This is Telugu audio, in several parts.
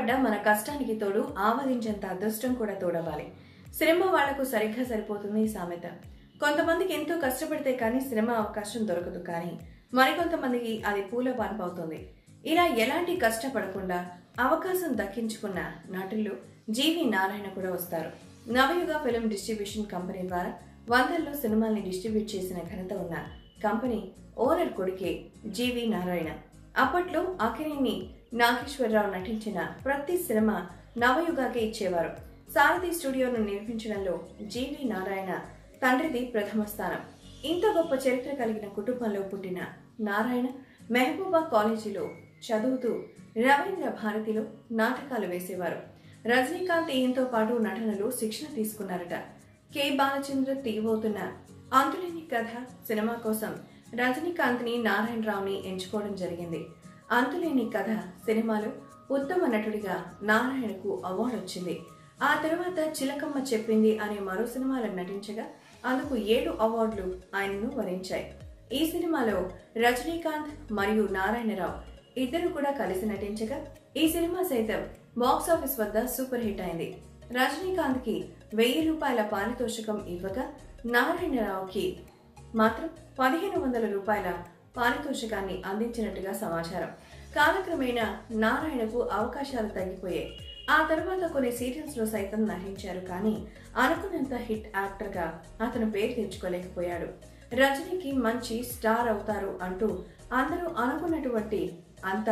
కష్టపడ్డా మన కష్టానికి తోడు ఆవగించేంత అదృష్టం కూడా తోడవాలి. శ్రమ వాళ్లకు సరిగ్గా సరిపోతుంది ఈ సామెత. కొంతమందికి ఎంతో కష్టపడితే కానీ శ్రమ అవకాశం దొరకదు, కానీ మరికొంతమందికి అది పూల పాన్పవుతుంది. ఇలా ఎలాంటి కష్టపడకుండా అవకాశం దక్కించుకున్న నటులు జీవి నారాయణ కూడా వస్తారు. నవయుగ ఫిల్మ్ డిస్ట్రిబ్యూషన్ కంపెనీ ద్వారా వందల్లో సినిమాల్ని డిస్ట్రిబ్యూట్ చేసిన ఘనత ఉన్న కంపెనీ ఓనర్ కొడుకే జీవి నారాయణ. అప్పట్లో అక్కినేని నాగేశ్వరరావు నటించిన ప్రతి సినిమా నవయుగకే ఇచ్చేవారు. సారథి స్టూడియోను నిర్మించడంలో జీవి నారాయణ తండ్రిది ప్రథమ స్థానం. ఇంత గొప్ప చరిత్ర కలిగిన కుటుంబంలో పుట్టిన నారాయణ మెహబూబా కాలేజీలో చదువుతూ రవీంద్ర భారతిలో నాటకాలు వేసేవారు. రజనీకాంత్ ఈయంతో పాటు నటనలో శిక్షణ తీసుకున్నారట. కె బాలచంద్ర తీయబోతున్న అంతులేని కథ సినిమా కోసం రజనీకాంత్ని నారాయణరావుని ఎంచుకోవడం జరిగింది. అంతులేని కథ సినిమాలో ఉత్తమ నటుడిగా నారాయణకు అవార్డు వచ్చింది. ఆ తరువాత చిలకమ్మ చెప్పింది అనే మరో సినిమాలో నటించగా అందుకు 7 అవార్డులు ఆయనను వరించాయి. ఈ సినిమాలో రజనీకాంత్ మరియు నారాయణరావు ఇద్దరు కూడా కలిసి నటించగా ఈ సినిమా సైతం బాక్సాఫీస్ వద్ద సూపర్ హిట్ అయింది. రజనీకాంత్ కి 1000 రూపాయల పారితోషికం ఇవ్వగా నారాయణరావుకి మాత్రం 1500 రూపాయల పారితోషికాన్ని అందించినట్టుగా సమాచారం. కాలక్రమేణా నారాయణకు అవకాశాలు తగ్గిపోయాయి. ఆ తర్వాత కొన్ని సీరియల్స్ లో సైతం నటించారు, కానీ అనుకున్నంత హిట్ యాక్టర్ గా అతను పేరు తెచ్చుకోలేకపోయాడు. రజనీకి మంచి స్టార్ అవుతారు అంటూ అందరూ అనుకున్నటువంటి అంత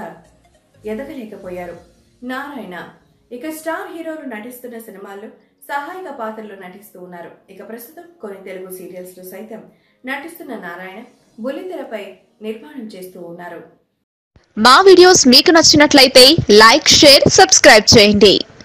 ఎదగలేకపోయారు నారాయణ. ఇక స్టార్ హీరోలు నటిస్తున్న సినిమాల్లో సహాయక పాత్రలో నటిస్తూ ఉన్నారు. ఇక ప్రస్తుతం కొన్ని తెలుగు సీరియల్స్ లో సైతం నటిస్తున్న నారాయణ బుల్లితెరపై నిర్మాణం చేస్తూ ఉన్నారు. మా వీడియోస్ మీకు నచ్చినట్లయితే లైక్, షేర్, సబ్స్క్రైబ్ చేయండి.